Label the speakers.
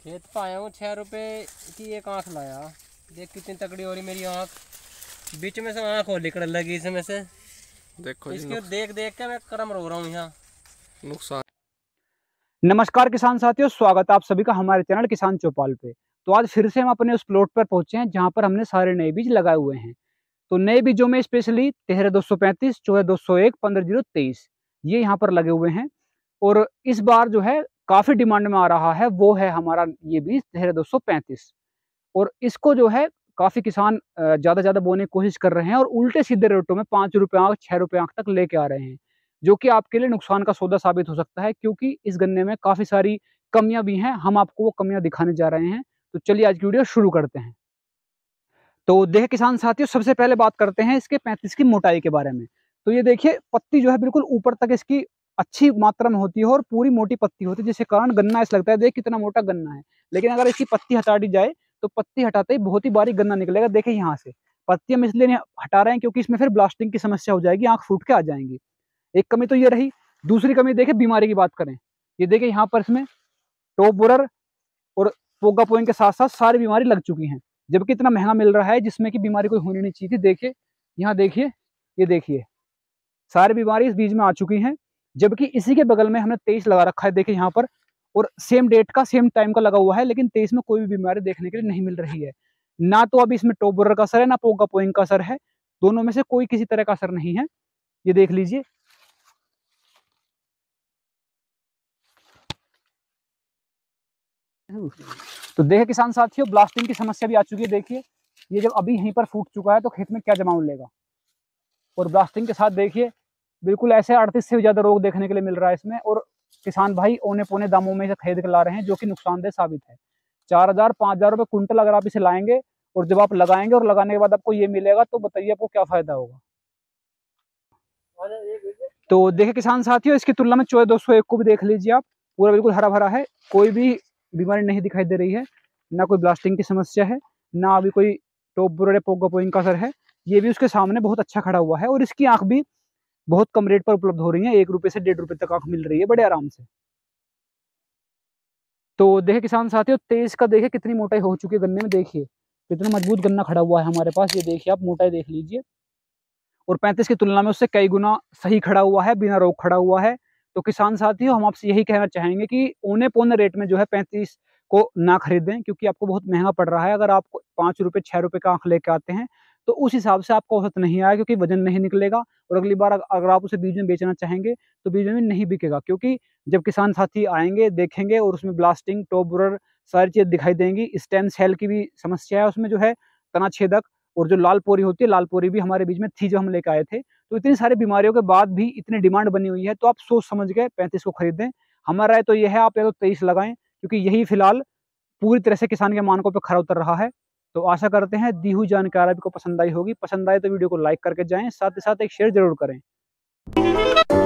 Speaker 1: खेत पे आया हूँ, 6 रुपए की एक आँख लाया। देख कितनी तकड़ी हो रही मेरी आँख, बीच में से आँख और निकल लगी इसमें से।
Speaker 2: देखो
Speaker 1: इसके देख देख के मैं करम रो रहा हूँ यहाँ।
Speaker 2: नुकसान।
Speaker 3: नमस्कार किसान साथियों, स्वागत है आप सभी का हमारे चैनल किसान चौपाल पे। तो आज फिर से हम अपने उस प्लॉट पर पहुंचे हैं जहां पर हमने सारे नए बीज लगाए हुए हैं। तो नए बीजों में स्पेशली 13-235, 14-201, 15-023 ये यहाँ पर लगे हुए हैं। और इस बार जो है काफी डिमांड में आ रहा है वो है हमारा ये बीज 13-235। और इसको जो है काफी किसान ज्यादा बोने की कोशिश कर रहे हैं और उल्टे सीधे रेटों में 5 रुपए आंख 6 रुपए आंख तक लेके आ रहे हैं, जो कि आपके लिए नुकसान का सौदा साबित हो सकता है, क्योंकि इस गन्ने में काफी सारी कमियां भी हैं। हम आपको वो कमियां दिखाने जा रहे हैं। तो चलिए आज की वीडियो शुरू करते हैं। तो देख किसान साथियों, सबसे पहले बात करते हैं इसके 35 की मोटाई के बारे में। तो ये देखिए पत्ती जो है बिल्कुल ऊपर तक इसकी अच्छी मात्रा में होती है और पूरी मोटी पत्ती होती है, जिसके कारण गन्ना ऐसा लगता है देख कितना मोटा गन्ना है। लेकिन अगर इसकी पत्ती हटा दी जाए तो पत्ती हटाते ही बहुत ही बारीक गन्ना निकलेगा। देखिए यहाँ से पत्ती हम इसलिए नहीं हटा रहे हैं क्योंकि इसमें फिर ब्लास्टिंग की समस्या हो जाएगी, आंख फूट के आ जाएंगी। एक कमी तो ये रही। दूसरी कमी देखिए बीमारी की बात करें, ये देखिए यहाँ पर इसमें टॉप बोरर और पोगा पोइंग के साथ साथ सारी बीमारी लग चुकी हैं, जबकि इतना महंगा मिल रहा है जिसमें कि बीमारी कोई होनी नहीं चाहिए थी। देखिए यहाँ देखिए, ये देखिए सारी बीमारी इस बीज में आ चुकी हैं। जबकि इसी के बगल में हमने 23 लगा रखा है, देखिए यहाँ पर, और सेम डेट का सेम टाइम का लगा हुआ है, लेकिन 23 में कोई भी बीमारी देखने के लिए नहीं मिल रही है। ना तो अभी इसमें टॉप बोरर का असर है, ना पोगा पोइंग का असर है। दोनों में से कोई किसी तरह का असर नहीं है। ये देख लीजिए। तो देखिए किसान साथियों, ब्लास्टिंग की समस्या भी आ चुकी है। देखिए ये जब अभी यहीं पर फूट चुका है तो खेत में क्या जमाव लेगा। और ब्लास्टिंग के साथ देखिए बिल्कुल ऐसे 38 से ज्यादा रोग देखने के लिए मिल रहा है इसमें। और किसान भाई औने पौने दामों में इसे खरीद के ला रहे हैं, जो कि नुकसानदेह साबित है। 4,000-5,000 रुपये कुंटल अगर आप इसे लाएंगे और जब आप लगाएंगे और लगाने के बाद आपको ये मिलेगा, तो बताइए आपको क्या फायदा होगा। तो देखिए किसान साथियों, इसकी तुलना में 14-201 को भी देख लीजिए आप, पूरा बिल्कुल हरा भरा है, कोई भी बीमारी नहीं दिखाई दे रही है, ना कोई ब्लास्टिंग की समस्या है, ना अभी कोई टॉप बोरर पोगा पोइंग का असर है। ये भी उसके सामने बहुत अच्छा खड़ा हुआ है और इसकी आंख भी बहुत कम रेट पर उपलब्ध हो रही है। 1 रुपए से 1.5 रुपए तक आंख मिल रही है बड़े आराम से। तो देखिए किसान साथियों, 23 का देखिए कितनी मोटाई हो चुकी है गन्ने में। देखिए कितना मजबूत गन्ना खड़ा हुआ है हमारे पास। ये देखिए आप मोटाई देख लीजिए। और 35 की तुलना में उससे कई गुना सही खड़ा हुआ है, बिना रोग खड़ा हुआ है। तो किसान साथियों, हम आपसे यही कहना चाहेंगे कि औने पौने रेट में जो है 35 को ना खरीदें, क्योंकि आपको बहुत महंगा पड़ रहा है। अगर आप 5 रुपए 6 रुपए का आंख लेके आते हैं तो उस हिसाब से आपको औसत नहीं आया, क्योंकि वजन नहीं निकलेगा। और अगली बार अगर आप उसे बीज में बेचना चाहेंगे तो बीज में नहीं बिकेगा, क्योंकि जब किसान साथी आएंगे देखेंगे और उसमें ब्लास्टिंग टॉप बोरर सारी चीज दिखाई देंगी। स्टेम सेल की भी समस्या है उसमें, जो है तना छेदक, और जो लाल पोरी होती है, लाल पोरी भी हमारे बीच में थी जो हम लेकर आए थे। तो इतनी सारी बीमारियों के बाद भी इतनी डिमांड बनी हुई है, तो आप सोच समझ के 35 को खरीदें। हमारा राय तो यह है आप या तो 23 लगाएं, क्योंकि यही फिलहाल पूरी तरह से किसान के मानकों पर खरा उतर रहा है। तो आशा करते हैं दी हुई जानकारी आपको पसंद आई होगी। पसंद आए तो वीडियो को लाइक करके जाएं, साथ ही साथ एक शेयर जरूर करें।